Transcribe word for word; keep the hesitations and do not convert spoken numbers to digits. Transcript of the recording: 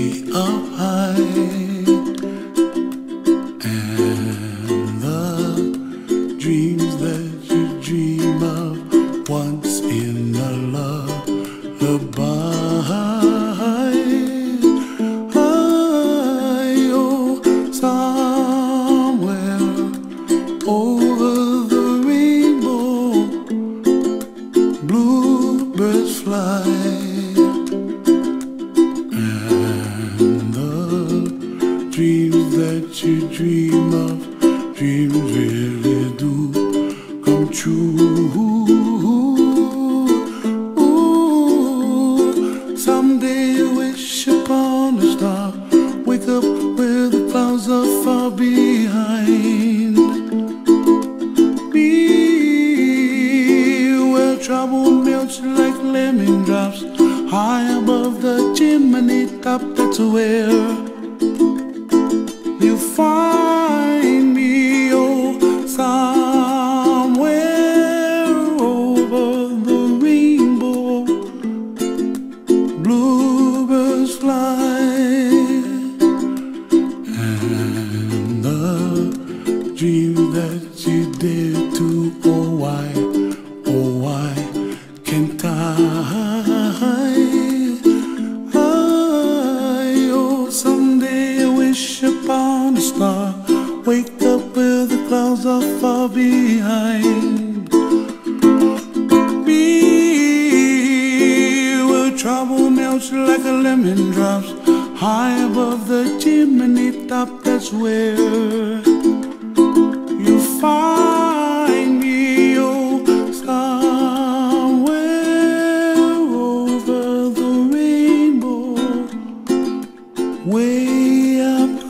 up high, and the dreams that you dream of once in a lullaby. Oh, somewhere over the rainbow, bluebirds fly. Dreams that you dream of, dreams really do come true. Ooh, someday you wish upon a star, wake up where the clouds are far behind. Be where trouble melts like lemon drops, high above the chimney top. That's where you find me, oh, somewhere over the rainbow, bluebirds fly, and the dream that you dare to, oh why, oh why can't I? Upon a star, wake up where the clouds are far behind. Be where trouble melts like a lemon drops, high above the chimney top. That's where you find me, oh, somewhere over the rainbow, way up